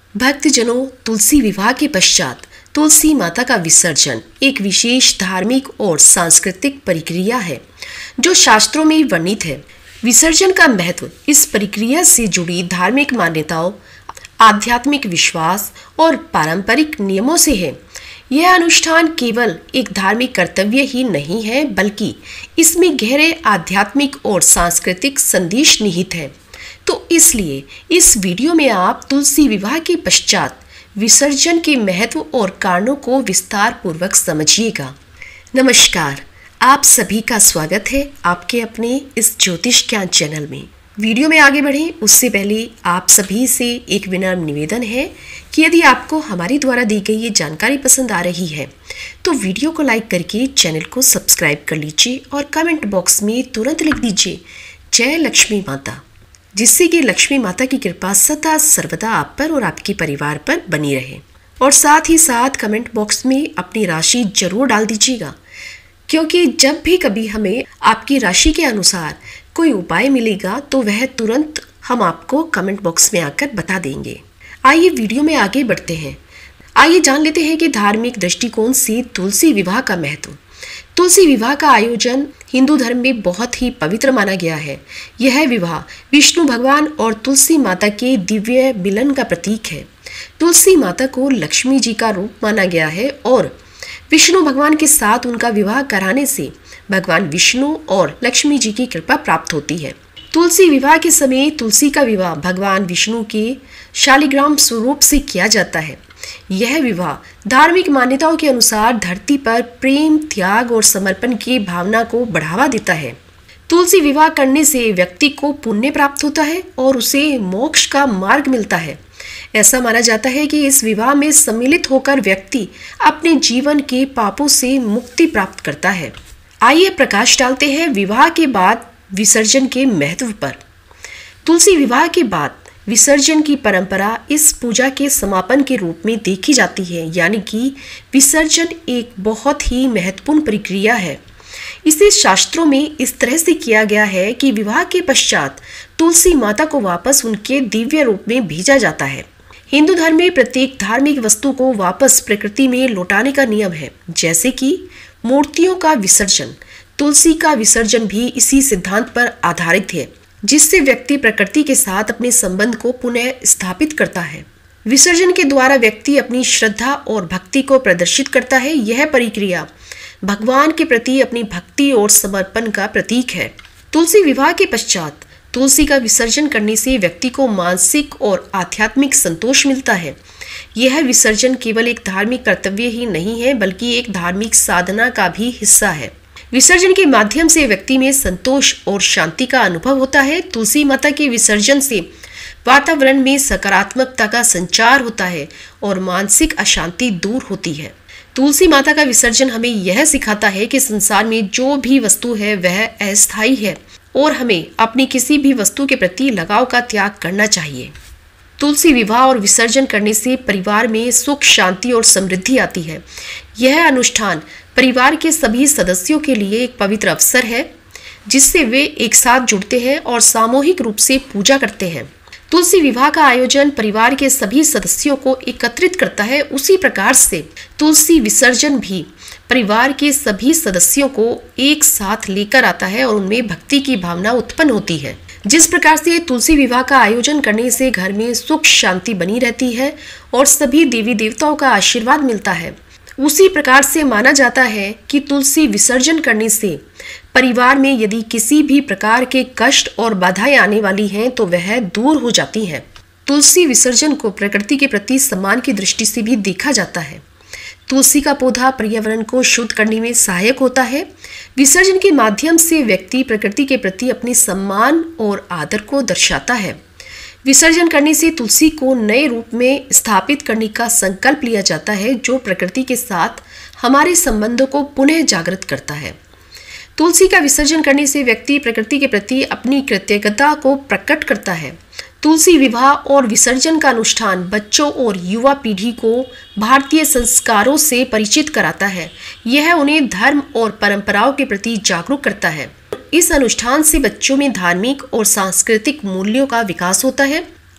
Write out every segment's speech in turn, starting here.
भक्तजनों, तुलसी विवाह के पश्चात तुलसी माता का विसर्जन एक विशेष धार्मिक और सांस्कृतिक प्रक्रिया है जो शास्त्रों में वर्णित है। विसर्जन का महत्व इस प्रक्रिया से जुड़ी धार्मिक मान्यताओं, आध्यात्मिक विश्वास और पारंपरिक नियमों से है। यह अनुष्ठान केवल एक धार्मिक कर्तव्य ही नहीं है, बल्कि इसमें गहरे आध्यात्मिक और सांस्कृतिक संदेश निहित है। तो इसलिए इस वीडियो में आप तुलसी विवाह के पश्चात विसर्जन के महत्व और कारणों को विस्तार पूर्वक समझिएगा। नमस्कार, आप सभी का स्वागत है आपके अपने इस ज्योतिष ज्ञान चैनल में। वीडियो में आगे बढ़ें उससे पहले आप सभी से एक विनम्र निवेदन है कि यदि आपको हमारी द्वारा दी गई ये जानकारी पसंद आ रही है तो वीडियो को लाइक करके चैनल को सब्सक्राइब कर लीजिए और कमेंट बॉक्स में तुरंत लिख दीजिए जय लक्ष्मी माता, जिससे कि लक्ष्मी माता की कृपा सदा सर्वदा आप पर और आपके परिवार पर बनी रहे। और साथ ही साथ कमेंट बॉक्स में अपनी राशि जरूर डाल दीजिएगा, क्योंकि जब भी कभी हमें आपकी राशि के अनुसार कोई उपाय मिलेगा तो वह तुरंत हम आपको कमेंट बॉक्स में आकर बता देंगे। आइए वीडियो में आगे बढ़ते हैं। आइए जान लेते हैं कि धार्मिक दृष्टिकोण से तुलसी विवाह का महत्व। तुलसी विवाह का आयोजन हिंदू धर्म में बहुत ही पवित्र माना गया है। यह विवाह विष्णु भगवान और तुलसी माता के दिव्य मिलन का प्रतीक है। तुलसी माता को लक्ष्मी जी का रूप माना गया है और विष्णु भगवान के साथ उनका विवाह कराने से भगवान विष्णु और लक्ष्मी जी की कृपा प्राप्त होती है। तुलसी विवाह के समय तुलसी का विवाह भगवान विष्णु के शालिग्राम स्वरूप से किया जाता है। यह विवाह धार्मिक मान्यताओं के अनुसार धरती पर प्रेम, त्याग और समर्पण की भावना को बढ़ावा देता है। तुलसी विवाह करने से व्यक्ति को पुण्य प्राप्त होता है और उसे मोक्ष का मार्ग मिलता है। ऐसा माना जाता है कि इस विवाह में सम्मिलित होकर व्यक्ति अपने जीवन के पापों से मुक्ति प्राप्त करता है। आइए प्रकाश डालते हैं विवाह के बाद विसर्जन के महत्व पर। तुलसी विवाह के बाद विसर्जन की परंपरा इस पूजा के समापन के रूप में देखी जाती है, यानी कि विसर्जन एक बहुत ही महत्वपूर्ण प्रक्रिया है। इसे शास्त्रों में इस तरह से किया गया है कि विवाह के पश्चात तुलसी माता को वापस उनके दिव्य रूप में भेजा जाता है। हिंदू धर्म में प्रत्येक धार्मिक वस्तु को वापस प्रकृति में लौटाने का नियम है, जैसे कि मूर्तियों का विसर्जन। तुलसी का विसर्जन भी इसी सिद्धांत पर आधारित है, जिससे व्यक्ति प्रकृति के साथ अपने संबंध को पुनः स्थापित करता है। विसर्जन के द्वारा व्यक्ति अपनी श्रद्धा और भक्ति को प्रदर्शित करता है। यह प्रक्रिया भगवान के प्रति अपनी भक्ति और समर्पण का प्रतीक है। तुलसी विवाह के पश्चात तुलसी का विसर्जन करने से व्यक्ति को मानसिक और आध्यात्मिक संतोष मिलता है। यह विसर्जन केवल एक धार्मिक कर्तव्य ही नहीं है, बल्कि एक धार्मिक साधना का भी हिस्सा है। विसर्जन के माध्यम से व्यक्ति में संतोष और शांति का अनुभव होता है। तुलसी माता के विसर्जन से वातावरण में सकारात्मकता का संचार होता है और मानसिक अशांति दूर होती है। तुलसी माता का विसर्जन हमें यह सिखाता है कि संसार में जो भी वस्तु है वह अस्थायी है और हमें अपनी किसी भी वस्तु के प्रति लगाव का त्याग करना चाहिए। तुलसी विवाह और विसर्जन करने से परिवार में सुख, शांति और समृद्धि आती है। यह अनुष्ठान परिवार के सभी सदस्यों के लिए एक पवित्र अवसर है, जिससे वे एक साथ जुड़ते हैं और सामूहिक रूप से पूजा करते हैं। तुलसी विवाह का आयोजन परिवार के सभी सदस्यों को एकत्रित करता है। उसी प्रकार से तुलसी विसर्जन भी परिवार के सभी सदस्यों को एक साथ लेकर आता है और उनमें भक्ति की भावना उत्पन्न होती है। जिस प्रकार से तुलसी विवाह का आयोजन करने से घर में सुख, शांति बनी रहती है और सभी देवी देवताओं का आशीर्वाद मिलता है, उसी प्रकार से माना जाता है कि तुलसी विसर्जन करने से परिवार में यदि किसी भी प्रकार के कष्ट और बाधाएं आने वाली हैं तो वह दूर हो जाती हैं। तुलसी विसर्जन को प्रकृति के प्रति सम्मान की दृष्टि से भी देखा जाता है। तुलसी का पौधा पर्यावरण को शुद्ध करने में सहायक होता है। विसर्जन के माध्यम से व्यक्ति प्रकृति के प्रति अपने सम्मान और आदर को दर्शाता है। विसर्जन करने से तुलसी को नए रूप में स्थापित करने का संकल्प लिया जाता है, जो प्रकृति के साथ हमारे संबंधों को पुनः जागृत करता है। तुलसी का विसर्जन करने से व्यक्ति प्रकृति के प्रति अपनी कृतज्ञता को प्रकट करता है। तुलसी विवाह और विसर्जन का अनुष्ठान बच्चों और युवा पीढ़ी को भारतीय संस्कारों से परिचित कराता है। यह उन्हें धर्म और परंपराओं के प्रति जागरूक करता है। इस अनुष्ठान से बच्चों में धार्मिक और सांस्कृतिक मूल्यों का विकास होता है।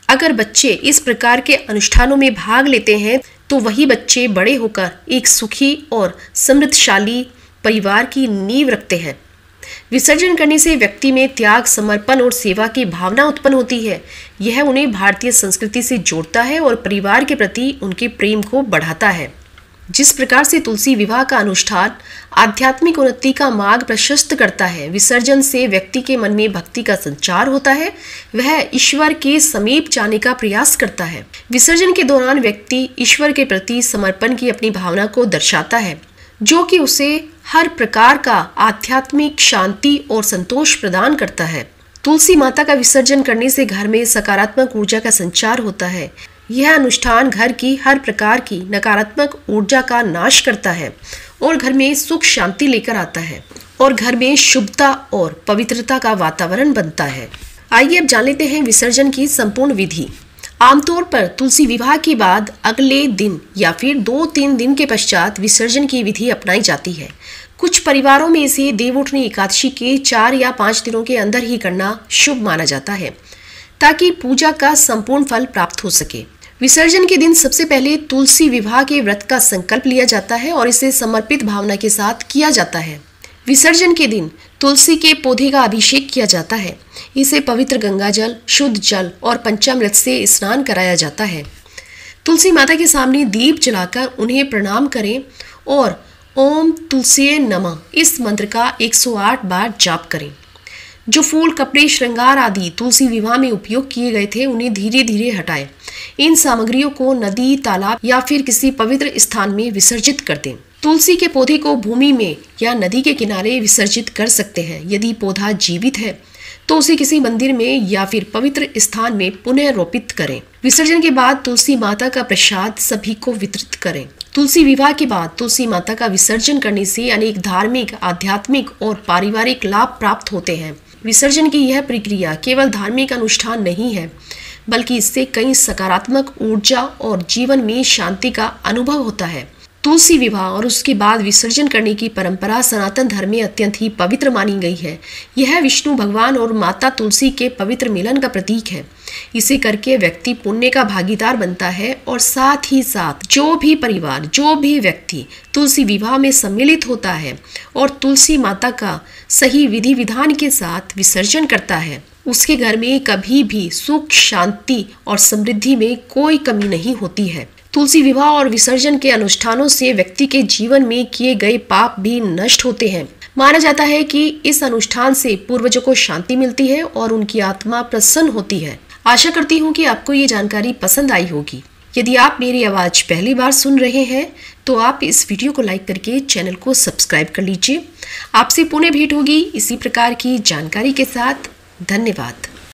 अगर बच्चे इस प्रकार के अनुष्ठानों में भाग लेते हैं तो वही बच्चे बड़े होकर एक सुखी और समृद्धशाली परिवार की नींव रखते हैं। विसर्जन करने से व्यक्ति में त्याग, समर्पण और सेवा की भावना उत्पन्न होती है। यह उन्हें भारतीय संस्कृति से जोड़ता है और परिवार के प्रति उनके प्रेम को बढ़ाता है। जिस प्रकार से तुलसी विवाह का अनुष्ठान आध्यात्मिक उन्नति का मार्ग प्रशस्त करता है, विसर्जन से व्यक्ति के मन में भक्ति का संचार होता है, वह ईश्वर के समीप जाने का प्रयास करता है। विसर्जन के दौरान व्यक्ति ईश्वर के प्रति समर्पण की अपनी भावना को दर्शाता है, जो कि उसे हर प्रकार का आध्यात्मिक शांति और संतोष प्रदान करता है। तुलसी माता का विसर्जन करने से घर में सकारात्मक ऊर्जा का संचार होता है। यह अनुष्ठान घर की हर प्रकार की नकारात्मक ऊर्जा का नाश करता है और घर में सुख शांति लेकर आता है और घर में शुभता और पवित्रता का वातावरण बनता है। आइए अब जान लेते हैं विसर्जन की संपूर्ण विधि। आमतौर पर तुलसी विवाह के बाद अगले दिन या फिर 2-3 दिन के पश्चात विसर्जन की विधि अपनाई जाती है। कुछ परिवारों में इसे देवउठनी एकादशी के 4 या 5 दिनों के अंदर ही करना शुभ माना जाता है, ताकि पूजा का संपूर्ण फल प्राप्त हो सके। विसर्जन के दिन सबसे पहले तुलसी विवाह के व्रत का संकल्प लिया जाता है और इसे समर्पित भावना के साथ किया जाता है। विसर्जन के दिन तुलसी के पौधे का अभिषेक किया जाता है। इसे पवित्र गंगाजल, शुद्ध जल और पंचामृत से स्नान कराया जाता है। तुलसी माता के सामने दीप जलाकर उन्हें प्रणाम करें और ओम तुलसी नमः इस मंत्र का 108 बार जाप करें। जो फूल, कपड़े, श्रृंगार आदि तुलसी विवाह में उपयोग किए गए थे, उन्हें धीरे धीरे हटाएं। इन सामग्रियों को नदी, तालाब या फिर किसी पवित्र स्थान में विसर्जित कर दें। तुलसी के पौधे को भूमि में या नदी के किनारे विसर्जित कर सकते हैं। यदि पौधा जीवित है तो उसे किसी मंदिर में या फिर पवित्र स्थान में पुनः रोपित करें। विसर्जन के बाद तुलसी माता का प्रसाद सभी को वितरित करें। तुलसी विवाह के बाद तुलसी माता का विसर्जन करने से अनेक धार्मिक, आध्यात्मिक और पारिवारिक लाभ प्राप्त होते हैं। विसर्जन की यह प्रक्रिया केवल धार्मिक अनुष्ठान नहीं है, बल्कि इससे कई सकारात्मक ऊर्जा और जीवन में शांति का अनुभव होता है। तुलसी विवाह और उसके बाद विसर्जन करने की परंपरा सनातन धर्म में अत्यंत ही पवित्र मानी गई है। यह विष्णु भगवान और माता तुलसी के पवित्र मिलन का प्रतीक है। इसे करके व्यक्ति पुण्य का भागीदार बनता है और साथ ही साथ जो भी परिवार, जो भी व्यक्ति तुलसी विवाह में सम्मिलित होता है और तुलसी माता का सही विधि विधान के साथ विसर्जन करता है, उसके घर में कभी भी सुख, शांति और समृद्धि में कोई कमी नहीं होती है। तुलसी विवाह और विसर्जन के अनुष्ठानों से व्यक्ति के जीवन में किए गए पाप भी नष्ट होते हैं। माना जाता है कि इस अनुष्ठान से पूर्वजों को शांति मिलती है और उनकी आत्मा प्रसन्न होती है। आशा करती हूँ कि आपको ये जानकारी पसंद आई होगी। यदि आप मेरी आवाज पहली बार सुन रहे हैं तो आप इस वीडियो को लाइक करके चैनल को सब्सक्राइब कर लीजिए। आपसे पुनः भेंट होगी इसी प्रकार की जानकारी के साथ। धन्यवाद।